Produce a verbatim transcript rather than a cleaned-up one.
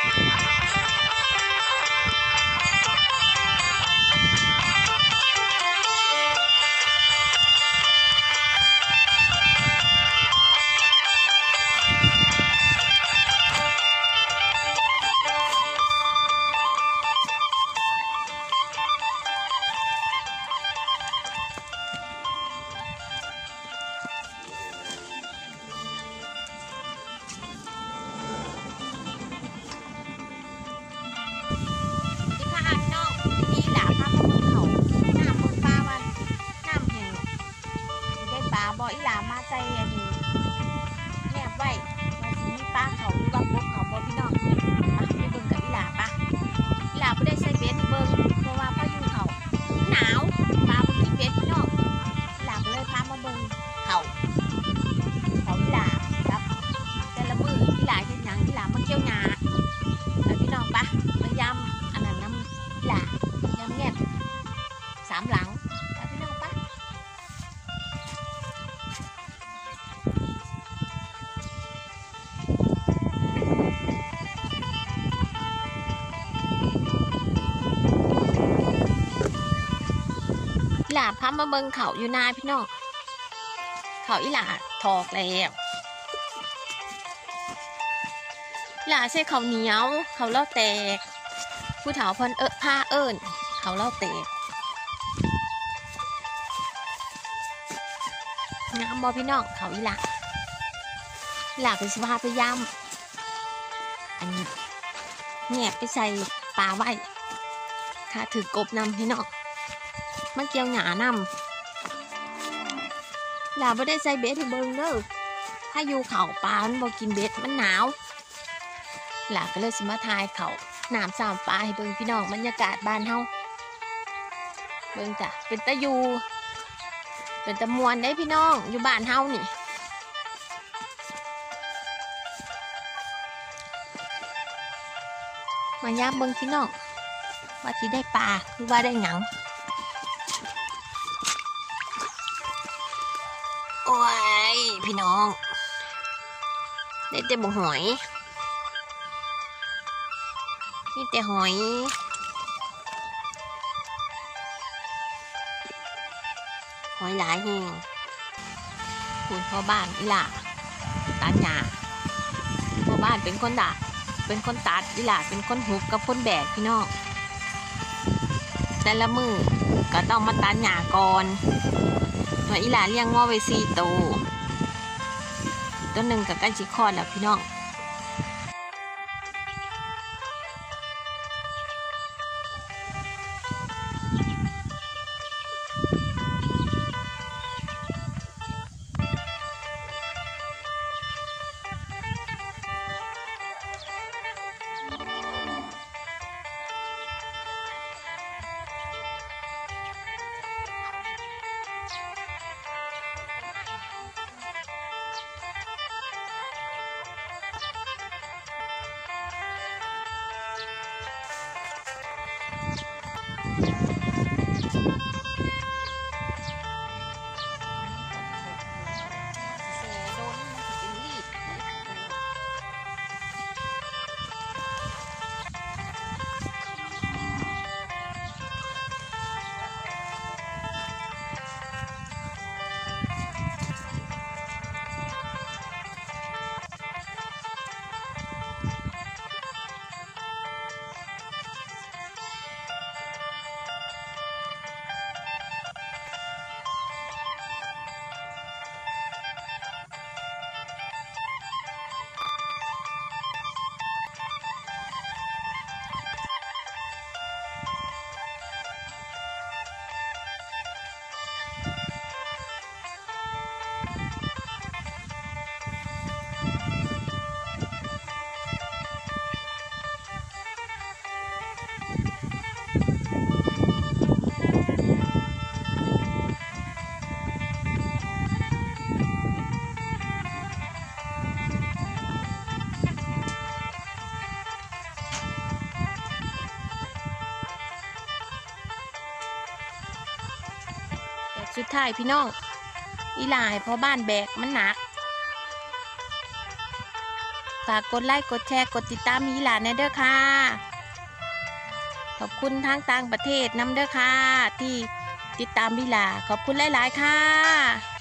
บ่อีหลามาใจอันนี้แนบไว้ว่าสิมีปลาเขาหรือว่าพวกเขาบ่พี่น้องมาไปเบิ่งกับอีหลาปะอีหลาบ่ได้ใส่เบ็ดเบิ่งเพราะว่าพายุเขาหนาวปลาบ่กินเบ็ดพี่น้องอีหลาก็เลยพามาเบิ่งเขาเขาอีหลาครับแต่ละมื้ออีหลาเฮ็ดหยังอีหลามาเกี่ยวหญ้าแล้วพี่น้องปะมายำอันนั้นน้ำอีหลายำแงบสามหลังพี่น้องปะหลาพับมาเบิงเขาอยู่นาพี่น้องเขาอีหลาถอกแล้วหลาใส่เขาเหนียวเขาเล่าแตกผู้เฒ่าเพิ่นเออผ้าเอิญเขาเล่าแตกงามบอพี่น้องเขาอีหลาหลาเป็นสภาพพยายามอันนี้แงบไปใส่ปลาไว้ค่ะถือกบนำพี่น้องมาเกี่ยวหญ้านำหลาไม่ได้ใส่เบ็ดให้เบิ่งเด้อถ้าอยู่เขาปลามันบ่กินเบ็ดมันหนาวหลาก็เลยสิมาทายเขาน้ำสามปลาให้เบิ่งพี่น้องบรรยากาศบ้านเฮาเบิ่งจ้ะเป็นตะยูเป็นตะมวนได้พี่น้องอยู่บ้านเฮานี่มาย่ามเบิ่งพี่น้องว่าสิได้ปลาหรือว่าได้หยังโอ้ยพี่น้องได้แต่บ่หอยนี่แต่หอยหอยหลายแห่งคุณพ่อบ้านอีหล่าตัดหญ้าพ่อบ้านเป็นคนด่าเป็นคนตัดอีหล่าเป็นคนหุบกับคนแบกพี่น้องแต่ละมือก็ต้องมาตัดหญ้าก่อนหอยอีหล่าเลี้ยงง้อไว้สี่ตัวตัวหนึ่งกับกันชิคอนแล้วพี่น้องสุดท้ายพี่น้องอีหลายเพราะบ้านแบกมันหนักฝากกดไลค์กดแชร์กดติดตามอีหลาแน่เด้อค่ะขอบคุณทางต่างประเทศนำเด้อค่ะที่ติดตามอีหลาขอบคุณหลายๆค่ะ